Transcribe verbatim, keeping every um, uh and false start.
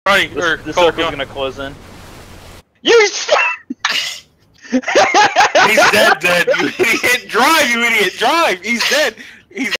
Ronnie, The, or the Cole, circle's go. gonna close in. You. He's dead, dead. You idiot! Drive, you idiot! Drive! He's dead. He's